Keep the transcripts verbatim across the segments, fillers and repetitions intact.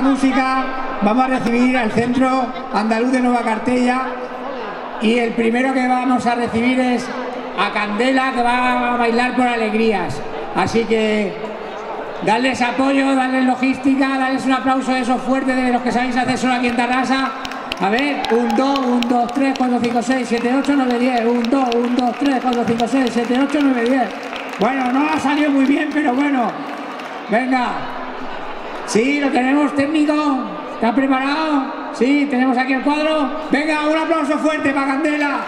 música vamos a recibir al Centro Andaluz de Nueva Cartella y el primero que vamos a recibir es a Candela, que va a bailar por alegrías. Así que darles apoyo, darles logística, darles un aplauso de esos fuertes de los que sabéis hacer solo aquí en Tarrasa. A ver, un, dos, un, dos, tres, cuatro, cinco, seis, siete, ocho, nueve, diez. un, dos, un, dos, tres, cuatro, cinco, seis, siete, ocho, nueve, diez. Bueno, no ha salido muy bien, pero bueno. Venga. Sí, lo tenemos técnico. ¿Está preparado? Sí, tenemos aquí el cuadro. Venga, un aplauso fuerte para Candela.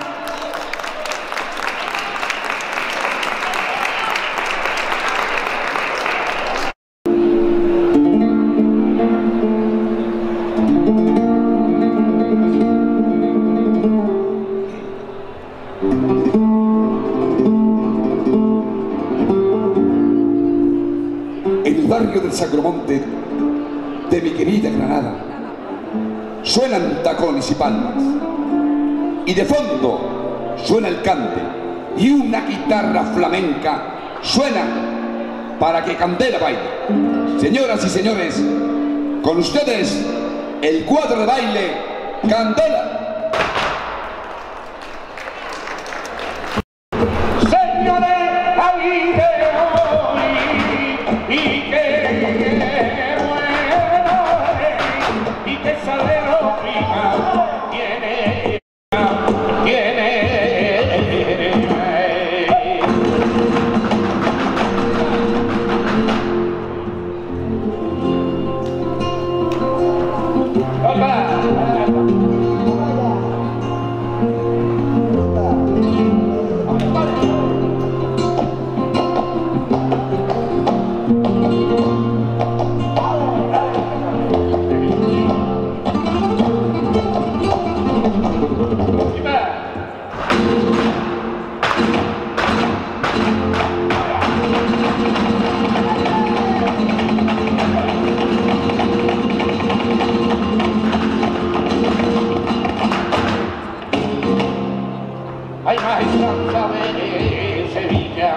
En el barrio del Sacromonte de mi querida Granada suenan tacones y palmas, y de fondo suena el cante, y una guitarra flamenca suena para que Candela baile. Señoras y señores, con ustedes el cuadro de baile Candela. Hay maestranza de Sevilla,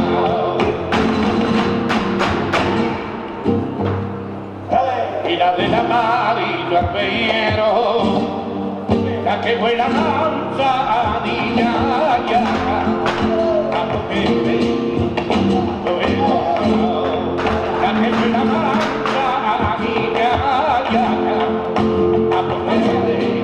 y la del amarillo arpillero, la que vuela manzanilla, a lo que ve, la que vuela manzanilla, a lo que ve.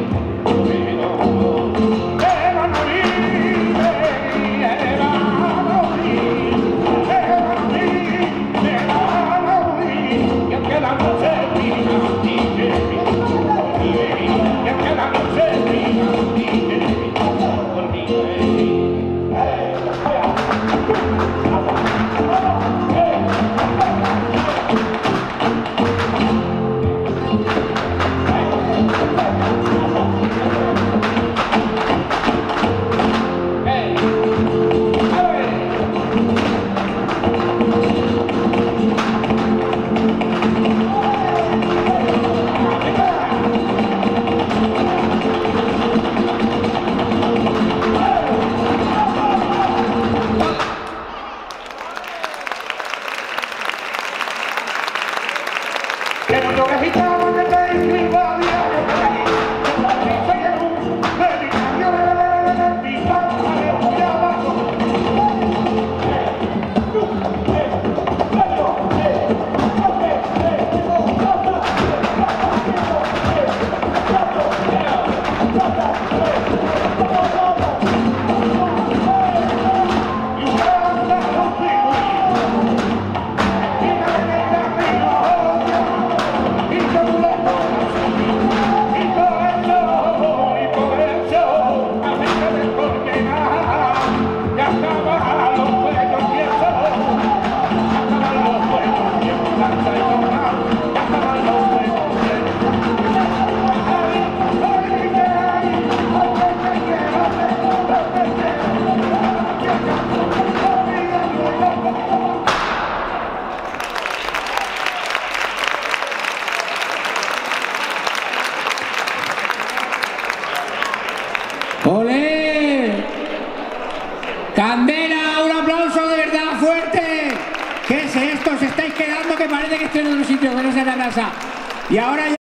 ¡Olé! ¡Candela! ¡Un aplauso de verdad fuerte! ¿Qué es esto? ¿Os estáis quedando que parece que estoy en otro sitio que no es en la casa? Y ahora ya...